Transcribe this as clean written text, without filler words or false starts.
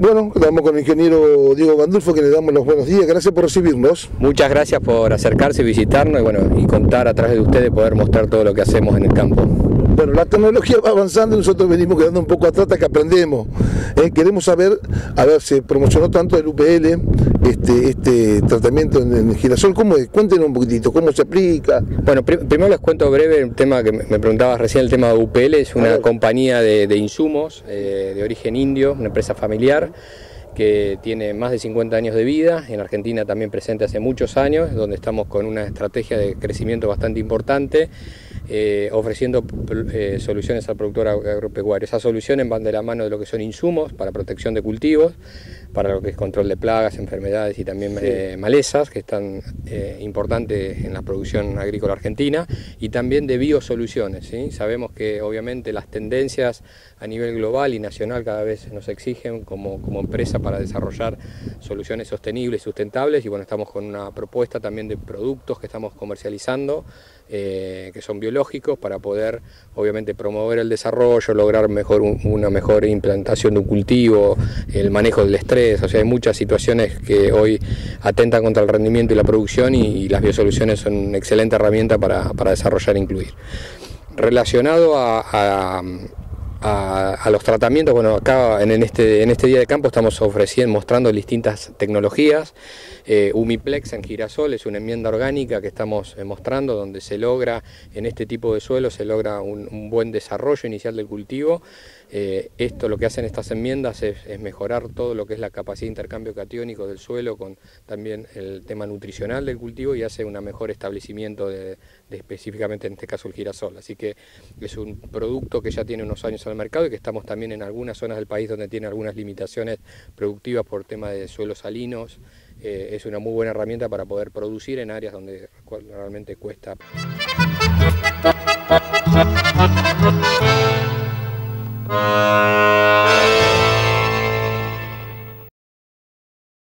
Bueno, estamos con el ingeniero Diego Gandulfo, que le damos los buenos días. Gracias por recibirnos. Muchas gracias por acercarse y visitarnos y contar a través de ustedes, poder mostrar todo lo que hacemos en el campo. Bueno, la tecnología va avanzando y nosotros venimos quedando un poco atrás hasta que aprendemos. Queremos saber, a ver, se promocionó tanto el UPL, este tratamiento en el girasol, ¿cómo es? Cuéntenos un poquitito, ¿cómo se aplica? Bueno, primero les cuento breve el tema que me preguntabas recién, el tema de UPL, es una compañía de insumos de origen indio, una empresa familiar que tiene más de 50 años de vida, en Argentina también presente hace muchos años, donde estamos con una estrategia de crecimiento bastante importante, ofreciendo soluciones al productor agropecuario. Esas soluciones van de la mano de lo que son insumos para protección de cultivos, para lo que es control de plagas, enfermedades y también malezas, que están importantes en la producción agrícola argentina, y también de biosoluciones, ¿sí? Sabemos que obviamente las tendencias a nivel global y nacional cada vez nos exigen como empresa para desarrollar soluciones sostenibles y sustentables, y bueno, estamos con una propuesta también de productos que estamos comercializando, que son biológicos, para poder obviamente promover el desarrollo, lograr una mejor implantación de un cultivo, el manejo del estrés. O sea, hay muchas situaciones que hoy atentan contra el rendimiento y la producción, y las biosoluciones son una excelente herramienta para desarrollar e incluir. Relacionado a los tratamientos, bueno, acá en este día de campo estamos mostrando distintas tecnologías. Humiplex en girasol es una enmienda orgánica que estamos mostrando, donde se logra, en este tipo de suelo, se logra un buen desarrollo inicial del cultivo. Esto, lo que hacen estas enmiendas es mejorar todo lo que es la capacidad de intercambio catiónico del suelo, con también el tema nutricional del cultivo, y hace un mejor establecimiento de específicamente en este caso el girasol. Así que es un producto que ya tiene unos años en el mercado y que estamos también en algunas zonas del país donde tiene algunas limitaciones productivas por tema de suelos salinos. Es una muy buena herramienta para poder producir en áreas donde realmente cuesta.